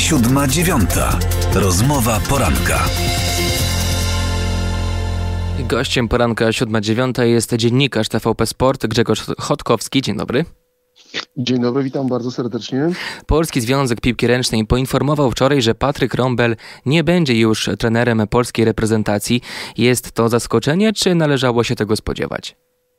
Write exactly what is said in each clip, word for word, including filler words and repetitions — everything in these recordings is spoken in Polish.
Siódma dziewiąta. Rozmowa poranka. Gościem poranka siódma dziewiąta jest dziennikarz T V P Sport Grzegorz Chodkowski. Dzień dobry. Dzień dobry, witam bardzo serdecznie. Polski Związek Piłki Ręcznej poinformował wczoraj, że Patryk Rąbel nie będzie już trenerem polskiej reprezentacji. Jest to zaskoczenie, czy należało się tego spodziewać?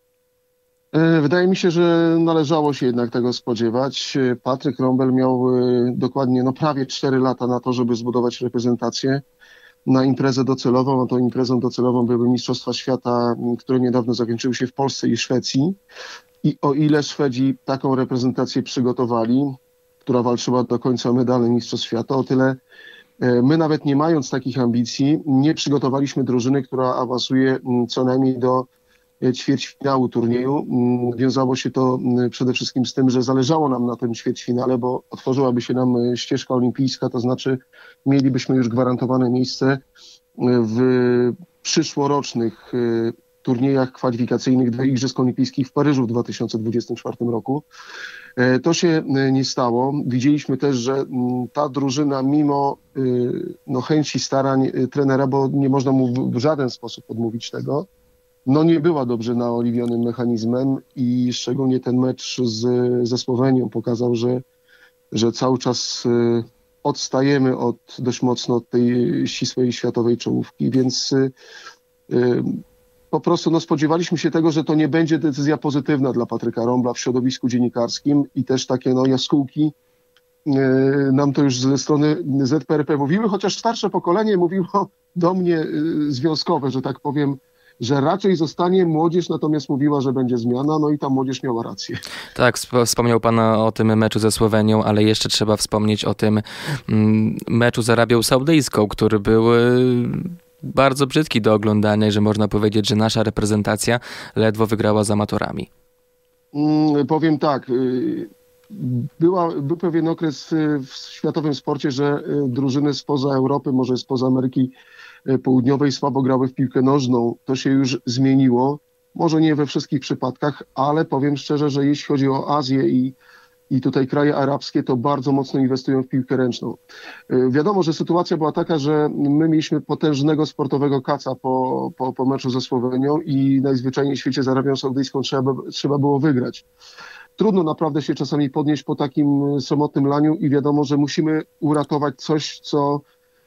Wydaje mi się, że należało się jednak tego spodziewać. Patryk Rąbel miał dokładnie no prawie cztery lata na to, żeby zbudować reprezentację na imprezę docelową. A tą imprezą docelową były Mistrzostwa Świata, które niedawno zakończyły się w Polsce i Szwecji. I o ile Szwedzi taką reprezentację przygotowali, która walczyła do końca o medale Mistrzostw Świata, o tyle my, nawet nie mając takich ambicji, nie przygotowaliśmy drużyny, która awansuje co najmniej do ćwierćfinału turnieju. Wiązało się to przede wszystkim z tym, że zależało nam na tym ćwierćfinale, bo otworzyłaby się nam ścieżka olimpijska, to znaczy mielibyśmy już gwarantowane miejsce w przyszłorocznych turniejach kwalifikacyjnych do Igrzysk Olimpijskich w Paryżu w dwa tysiące dwudziestym czwartym roku. To się nie stało. Widzieliśmy też, że ta drużyna mimo no, chęci, starań trenera, bo nie można mu w żaden sposób odmówić tego, no nie była dobrze naoliwionym mechanizmem i szczególnie ten mecz z, ze Słowenią pokazał, że, że cały czas odstajemy od, dość mocno od tej ścisłej światowej czołówki, więc y, y, po prostu no, spodziewaliśmy się tego, że to nie będzie decyzja pozytywna dla Patryka Rąbla w środowisku dziennikarskim i też takie no, jaskółki y, nam to już ze strony Z P R P mówiły, chociaż starsze pokolenie mówiło do mnie y, związkowe, że tak powiem, że raczej zostanie młodzież, natomiast mówiła, że będzie zmiana, no i ta młodzież miała rację. Tak, wspomniał pan o tym meczu ze Słowenią, ale jeszcze trzeba wspomnieć o tym meczu z Arabią Saudyjską, który był bardzo brzydki do oglądania i że można powiedzieć, że nasza reprezentacja ledwo wygrała z amatorami. Hmm, powiem tak, była, był pewien okres w światowym sporcie, że drużyny spoza Europy, może spoza Ameryki Południowej słabo grały w piłkę nożną. To się już zmieniło. Może nie we wszystkich przypadkach, ale powiem szczerze, że jeśli chodzi o Azję i, i tutaj kraje arabskie, to bardzo mocno inwestują w piłkę ręczną. Wiadomo, że sytuacja była taka, że my mieliśmy potężnego sportowego kaca po, po, po meczu ze Słowenią i najzwyczajniej w świecie z Arabią Saudyjską trzeba, trzeba było wygrać. Trudno naprawdę się czasami podnieść po takim samotnym laniu i wiadomo, że musimy uratować coś, co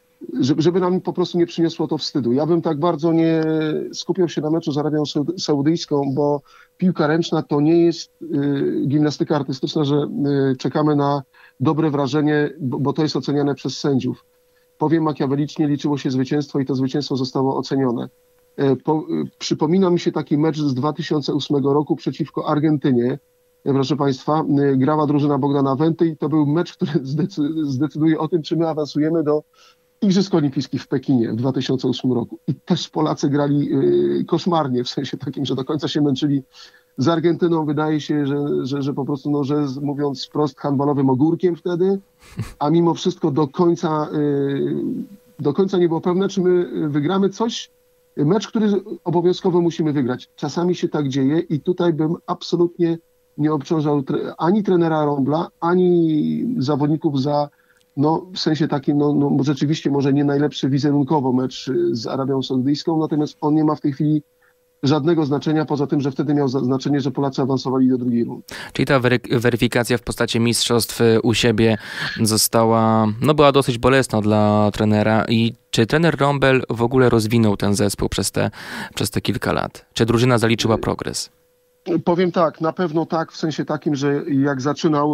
żeby nam po prostu nie przyniosło to wstydu. Ja bym tak bardzo nie skupiał się na meczu z Arabią Saudyjską, bo piłka ręczna to nie jest y, gimnastyka artystyczna, że y, czekamy na dobre wrażenie, bo, bo to jest oceniane przez sędziów. Powiem makiawelicznie, liczyło się zwycięstwo i to zwycięstwo zostało ocenione. Y, po, y, przypomina mi się taki mecz z dwa tysiące ósmego roku przeciwko Argentynie. Proszę Państwa, y, grała drużyna Bogdana Wenty i to był mecz, który zdecy- zdecyduje o tym, czy my awansujemy do Igrzysk Olimpijskich w Pekinie w dwa tysiące ósmym roku. I też Polacy grali y, koszmarnie, w sensie takim, że do końca się męczyli z Argentyną. Wydaje się, że, że, że po prostu, no, że mówiąc wprost, handbalowym ogórkiem wtedy, a mimo wszystko do końca, y, do końca nie było pewne, czy my wygramy coś. Mecz, który obowiązkowo musimy wygrać. Czasami się tak dzieje i tutaj bym absolutnie nie obciążał tre- ani trenera Rąbla, ani zawodników za no w sensie takim, no, no rzeczywiście może nie najlepszy wizerunkowo mecz z Arabią Saudyjską, natomiast on nie ma w tej chwili żadnego znaczenia, poza tym, że wtedy miał znaczenie, że Polacy awansowali do drugiej rundy. Czyli ta wery- weryfikacja w postaci mistrzostw u siebie została, no była dosyć bolesna dla trenera. I czy trener Rąbel w ogóle rozwinął ten zespół przez te, przez te kilka lat? Czy drużyna zaliczyła progres? Powiem tak, na pewno tak, w sensie takim, że jak zaczynał,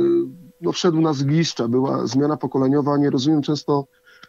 no wszedł na zgliszcza, była zmiana pokoleniowa. Nie rozumiem często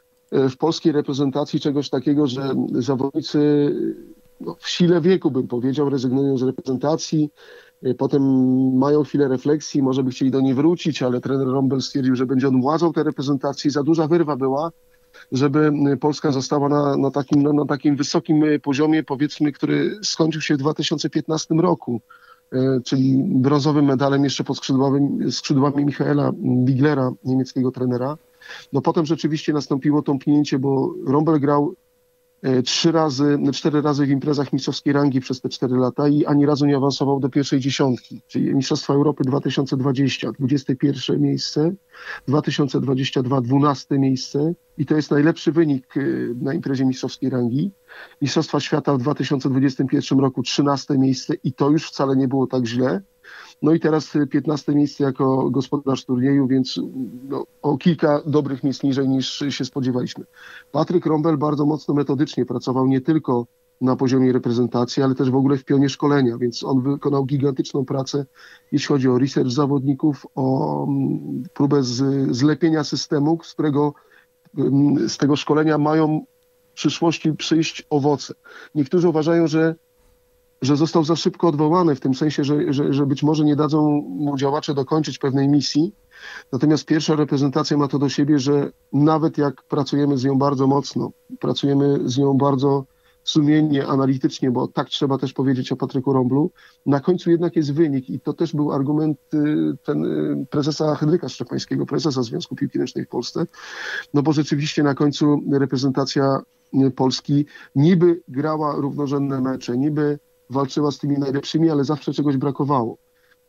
w polskiej reprezentacji czegoś takiego, że zawodnicy no, w sile wieku, bym powiedział, rezygnują z reprezentacji, potem mają chwilę refleksji, może by chcieli do niej wrócić, ale trener Rąbel stwierdził, że będzie on władzą tej reprezentacji. Za duża wyrwa była, żeby Polska została na, na, takim, no, na takim wysokim poziomie, powiedzmy, który skończył się w dwa tysiące piętnastym roku, e, czyli brązowym medalem jeszcze pod skrzydłami, skrzydłami Michaela Biglera, niemieckiego trenera. No potem rzeczywiście nastąpiło tąpnięcie, bo Rąbel grał trzy razy, cztery razy w imprezach mistrzowskiej rangi przez te cztery lata i ani razu nie awansował do pierwszej dziesiątki. Czyli Mistrzostwa Europy dwa tysiące dwadzieścia, dwudzieste pierwsze miejsce, dwa tysiące dwadzieścia dwa, dwunaste miejsce i to jest najlepszy wynik na imprezie mistrzowskiej rangi. Mistrzostwa Świata w dwa tysiące dwudziestym pierwszym roku trzynaste miejsce i to już wcale nie było tak źle. No i teraz piętnaste miejsce jako gospodarz turnieju, więc no, o kilka dobrych miejsc niżej niż się spodziewaliśmy. Patryk Rombel bardzo mocno metodycznie pracował nie tylko na poziomie reprezentacji, ale też w ogóle w pionie szkolenia, więc on wykonał gigantyczną pracę, jeśli chodzi o research zawodników, o próbę z, zlepienia systemu, z którego z tego szkolenia mają w przyszłości przyjść owoce. Niektórzy uważają, że że został za szybko odwołany, w tym sensie, że, że, że być może nie dadzą mu działacze dokończyć pewnej misji. Natomiast pierwsza reprezentacja ma to do siebie, że nawet jak pracujemy z nią bardzo mocno, pracujemy z nią bardzo sumiennie, analitycznie, bo tak trzeba też powiedzieć o Patryku Romblu, na końcu jednak jest wynik i to też był argument ten prezesa Henryka Szczepańskiego, prezesa Związku Piłki Ręcznej w Polsce, no bo rzeczywiście na końcu reprezentacja Polski niby grała równorzędne mecze, niby walczyła z tymi najlepszymi, ale zawsze czegoś brakowało.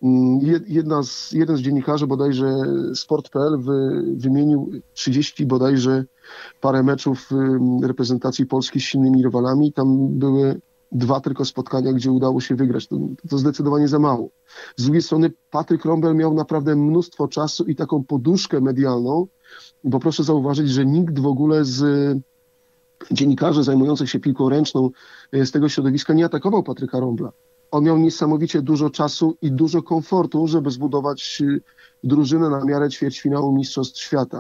Jedna z, jeden z dziennikarzy, bodajże sport kropka p l, wy, wymienił trzydzieści bodajże parę meczów reprezentacji Polski z silnymi rywalami. Tam były dwa tylko spotkania, gdzie udało się wygrać. To, to zdecydowanie za mało. Z drugiej strony Patryk Rombel miał naprawdę mnóstwo czasu i taką poduszkę medialną, bo proszę zauważyć, że nikt w ogóle z dziennikarzy zajmujących się piłką ręczną z tego środowiska nie atakował Patryka Rombla. On miał niesamowicie dużo czasu i dużo komfortu, żeby zbudować drużynę na miarę ćwierćfinału Mistrzostw Świata.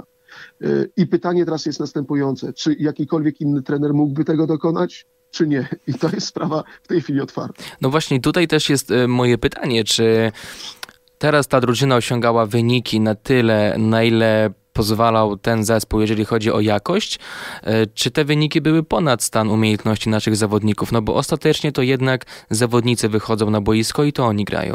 I pytanie teraz jest następujące. Czy jakikolwiek inny trener mógłby tego dokonać, czy nie? I to jest sprawa w tej chwili otwarta. No właśnie, tutaj też jest moje pytanie, czy teraz ta drużyna osiągała wyniki na tyle, na ile pozwalał ten zespół, jeżeli chodzi o jakość, czy te wyniki były ponad stan umiejętności naszych zawodników? No bo ostatecznie to jednak zawodnicy wychodzą na boisko i to oni grają.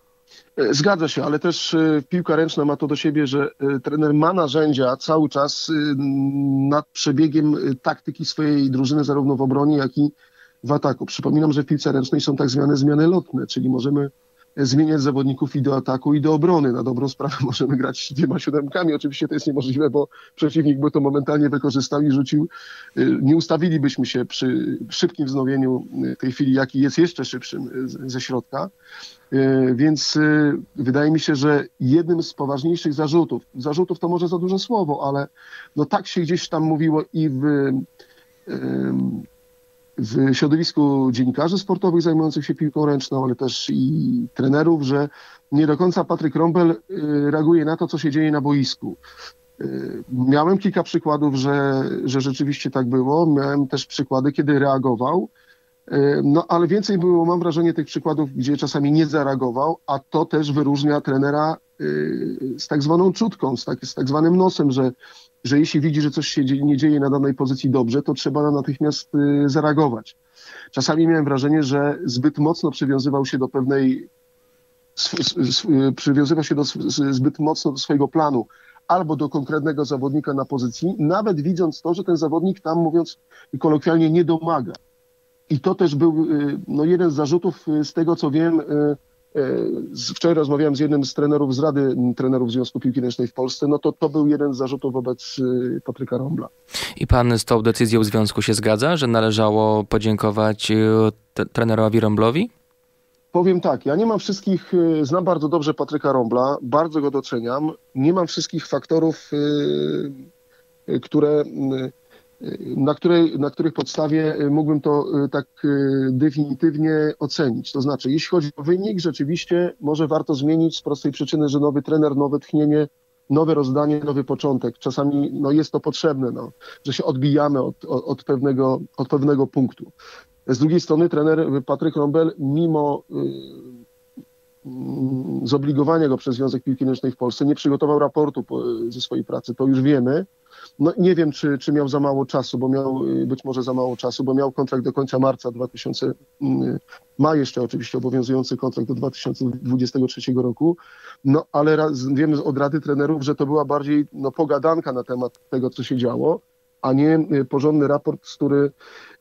Zgadza się, ale też piłka ręczna ma to do siebie, że trener ma narzędzia cały czas nad przebiegiem taktyki swojej drużyny, zarówno w obronie, jak i w ataku. Przypominam, że w piłce ręcznej są tak zwane zmiany lotne, czyli możemy zmieniać zawodników i do ataku, i do obrony. Na dobrą sprawę możemy grać dwiema siódemkami. Oczywiście to jest niemożliwe, bo przeciwnik by to momentalnie wykorzystał i rzucił. Nie ustawilibyśmy się przy szybkim wznowieniu tej chwili, jaki jest jeszcze szybszym ze środka. Więc wydaje mi się, że jednym z poważniejszych zarzutów, zarzutów to może za duże słowo, ale no tak się gdzieś tam mówiło i w w środowisku dziennikarzy sportowych zajmujących się piłką ręczną, ale też i trenerów, że nie do końca Patryk Rombel reaguje na to, co się dzieje na boisku. Miałem kilka przykładów, że, że rzeczywiście tak było. Miałem też przykłady, kiedy reagował. No ale więcej było, mam wrażenie, tych przykładów, gdzie czasami nie zareagował, a to też wyróżnia trenera z tak zwaną czutką, z tak, z tak zwanym nosem, że że jeśli widzi, że coś się nie dzieje na danej pozycji dobrze, to trzeba natychmiast zareagować. Czasami miałem wrażenie, że zbyt mocno przywiązywał się do pewnej, przywiązywał się do, zbyt mocno do swojego planu albo do konkretnego zawodnika na pozycji, nawet widząc to, że ten zawodnik tam, mówiąc kolokwialnie, nie domaga. I to też był no, jeden z zarzutów, z tego co wiem. Wczoraj rozmawiałem z jednym z trenerów z Rady Trenerów Związku Piłki Ręcznej w Polsce, no to to był jeden z zarzutów wobec Patryka Rombla. I pan z tą decyzją związku się zgadza, że należało podziękować t- trenerowi Romblowi? Powiem tak, ja nie mam wszystkich, znam bardzo dobrze Patryka Rombla, bardzo go doceniam, nie mam wszystkich faktorów, które... Na, której, na których podstawie mógłbym to tak definitywnie ocenić. To znaczy, jeśli chodzi o wynik, rzeczywiście może warto zmienić z prostej przyczyny, że nowy trener, nowe tchnienie, nowe rozdanie, nowy początek. Czasami no, jest to potrzebne, no, że się odbijamy od, od, od, pewnego, od pewnego punktu. Z drugiej strony trener Patryk Rombel, mimo y, y, zobligowania go przez Związek Piłki Ręcznej w Polsce, nie przygotował raportu po, ze swojej pracy, to już wiemy. No nie wiem, czy, czy miał za mało czasu, bo miał być może za mało czasu, bo miał kontrakt do końca marca dwa tysiące, ma jeszcze oczywiście obowiązujący kontrakt do dwa tysiące dwudziestego trzeciego roku, no ale raz, wiemy od Rady Trenerów, że to była bardziej no, pogadanka na temat tego, co się działo, a nie porządny raport, który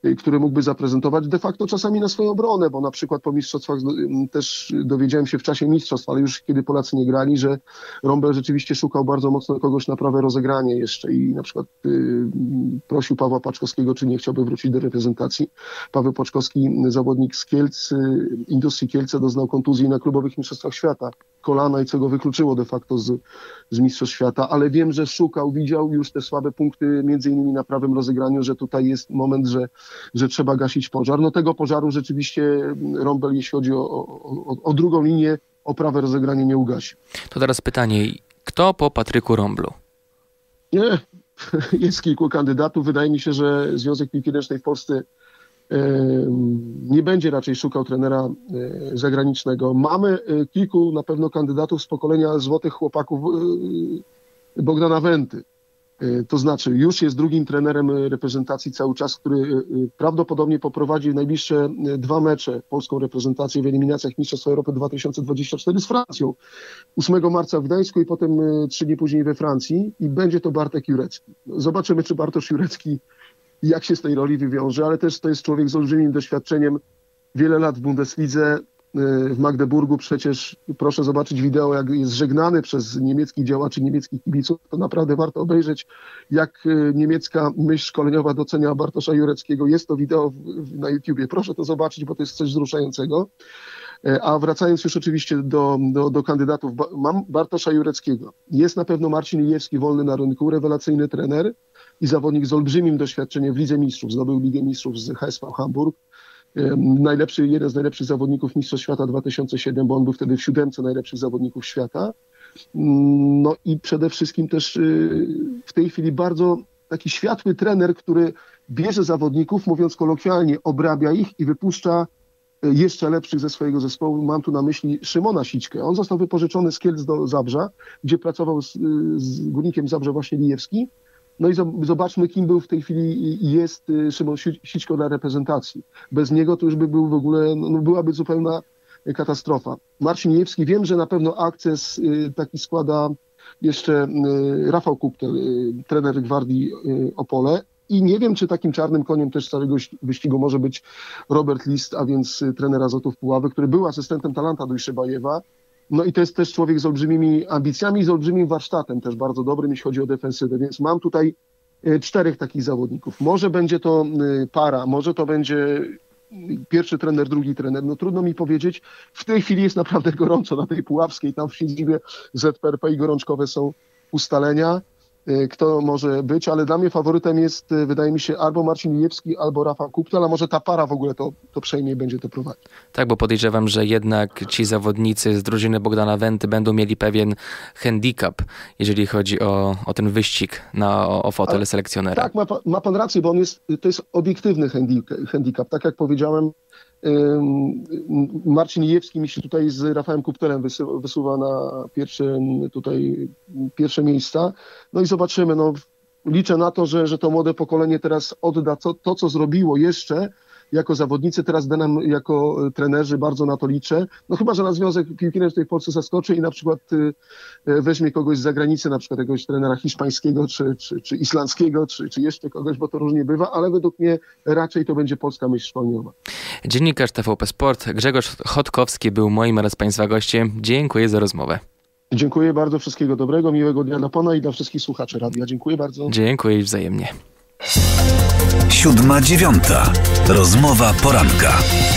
który mógłby zaprezentować de facto czasami na swoją obronę, bo na przykład po mistrzostwach też dowiedziałem się w czasie mistrzostw, ale już kiedy Polacy nie grali, że Rombel rzeczywiście szukał bardzo mocno kogoś na prawe rozegranie jeszcze i na przykład y, prosił Pawła Paczkowskiego, czy nie chciałby wrócić do reprezentacji. Paweł Paczkowski, zawodnik z Kielc, y, Industrii Kielce, doznał kontuzji na klubowych mistrzostwach świata, kolana, i co go wykluczyło de facto z, z mistrzostw świata, ale wiem, że szukał, widział już te słabe punkty między innymi na prawym rozegraniu, że tutaj jest moment, że że trzeba gasić pożar. No tego pożaru rzeczywiście Rombel, jeśli chodzi o, o, o drugą linię, o prawe rozegranie, nie ugasi. To teraz pytanie, kto po Patryku Romblu? Nie, jest kilku kandydatów. Wydaje mi się, że Związek Piłki Ręcznej w Polsce e, nie będzie raczej szukał trenera e, zagranicznego. Mamy e, kilku na pewno kandydatów z pokolenia złotych chłopaków e, Bogdana Wenty. To znaczy już jest drugim trenerem reprezentacji cały czas, który prawdopodobnie poprowadzi w najbliższe dwa mecze polską reprezentację w eliminacjach Mistrzostw Europy dwa tysiące dwudziestego czwartego z Francją. ósmego marca w Gdańsku i potem trzy dni później we Francji i będzie to Bartek Jurecki. Zobaczymy, czy Bartosz Jurecki jak się z tej roli wywiąże, ale też to jest człowiek z olbrzymim doświadczeniem, wiele lat w Bundeslidze, w Magdeburgu. Przecież proszę zobaczyć wideo, jak jest żegnany przez niemieckich działaczy, niemieckich kibiców. To naprawdę warto obejrzeć, jak niemiecka myśl szkoleniowa docenia Bartosza Jureckiego. Jest to wideo na YouTubie. Proszę to zobaczyć, bo to jest coś wzruszającego. A wracając już oczywiście do, do, do kandydatów, mam Bartosza Jureckiego. Jest na pewno Marcin Lijewski, wolny na rynku, rewelacyjny trener i zawodnik z olbrzymim doświadczeniem w Lidze Mistrzów. Zdobył Ligę Mistrzów z H S V Hamburg. Najlepszy, jeden z najlepszych zawodników Mistrzostw Świata dwa tysiące siódmego, bo on był wtedy w siódemce najlepszych zawodników świata. No i przede wszystkim też w tej chwili bardzo taki światły trener, który bierze zawodników, mówiąc kolokwialnie, obrabia ich i wypuszcza jeszcze lepszych ze swojego zespołu. Mam tu na myśli Szymona Sićkę. On został wypożyczony z Kielc do Zabrza, gdzie pracował z, z Górnikiem Zabrze właśnie Lijewski. No i zobaczmy, kim był w tej chwili i jest Szymon Sićko dla reprezentacji. Bez niego to już by był w ogóle, no byłaby zupełna katastrofa. Marcin Lijewski, wiem, że na pewno akces taki składa jeszcze Rafał Kuptel, trener Gwardii Opole. I nie wiem, czy takim czarnym koniem też całego wyścigu może być Robert List, a więc trener Azotów Puławy, który był asystentem Talanta Dujszebajewa. No i to jest też człowiek z olbrzymimi ambicjami, z olbrzymim warsztatem, też bardzo dobrym, jeśli chodzi o defensywę. Więc mam tutaj czterech takich zawodników. Może będzie to para, może to będzie pierwszy trener, drugi trener. No trudno mi powiedzieć. W tej chwili jest naprawdę gorąco na tej Puławskiej. Tam w siedzibie Z P R P i gorączkowe są ustalenia, kto może być, ale dla mnie faworytem jest, wydaje mi się, albo Marcin Lijewski, albo Rafał Kuptel, a może ta para w ogóle to, to przejmie i będzie to prowadzić. Tak, bo podejrzewam, że jednak ci zawodnicy z drużyny Bogdana Wenty będą mieli pewien handicap, jeżeli chodzi o, o ten wyścig na, o, o fotel ale, selekcjonera. Tak, ma, ma pan rację, bo on jest, to jest obiektywny handicap. Tak jak powiedziałem, Marcin Lijewski mi się tutaj z Rafałem Kuptelem wysuwa na pierwsze, tutaj, pierwsze miejsca. No i zobaczymy. No, liczę na to, że, że to młode pokolenie teraz odda to, to, co zrobiło jeszcze jako zawodnicy, teraz da nam jako trenerzy, bardzo na to liczę. No chyba, że na Związek Piłki Ręcznej w Polsce zaskoczy i na przykład y, weźmie kogoś z zagranicy, na przykład jakiegoś trenera hiszpańskiego, czy, czy, czy islandzkiego, czy, czy jeszcze kogoś, bo to różnie bywa, ale według mnie raczej to będzie polska myśl szkoleniowa. Dziennikarz T V P Sport Grzegorz Chodkowski był moim oraz Państwa gościem. Dziękuję za rozmowę. Dziękuję bardzo, wszystkiego dobrego, miłego dnia dla Pana i dla wszystkich słuchaczy radia. Dziękuję bardzo. Dziękuję i wzajemnie. Siódma dziewiąta. Rozmowa poranka.